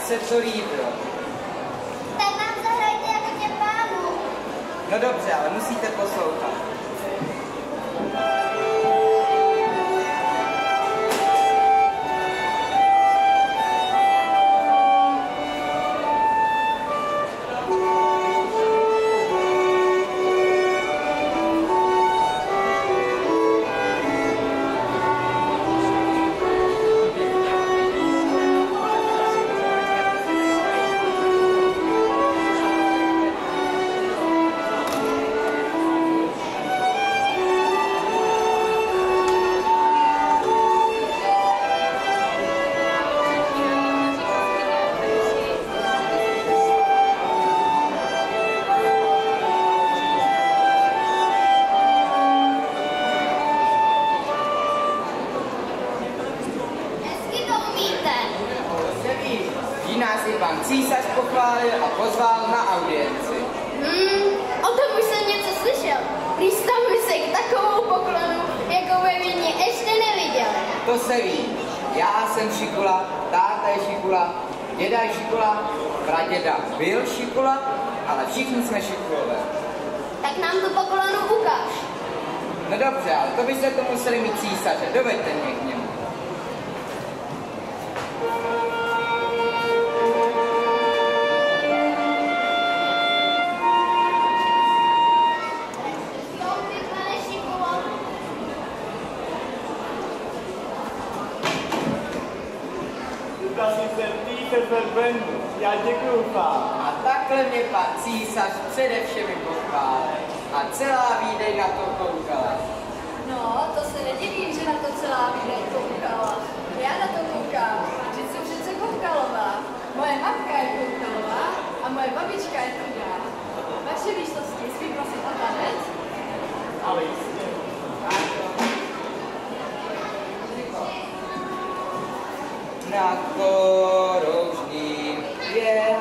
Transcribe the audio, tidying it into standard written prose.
se to líbilo. Tak nám zahrajte jako těm pánům. No dobře, ale musíte poslouchat. Pan císař pochválil a pozval na audienci. O tom už jsem něco slyšel. Představme se k takovou poklonu, jako ve Vídni ještě neviděl. To se ví. Já jsem Šikula, táta je Šikula, děda je Šikula, praděda byl Šikula, ale všichni jsme Šikulové. Tak nám tu poklonu ukáž. No dobře, ale to byste to museli mít císaře. Doveďte mě k němu. Já děkuju, pán. A takhle mě pan císař především pochválil. A celá Vídeň na to koukala. No, to se nedivím, že na to celá Vídeň koukala. Já na to koukám, že jsem přece Koukalová. Moje matka je Koukalová a moje babička je chudá. Vaše výštosti, smím prosit o tanec? Ale jistě. Na korožním je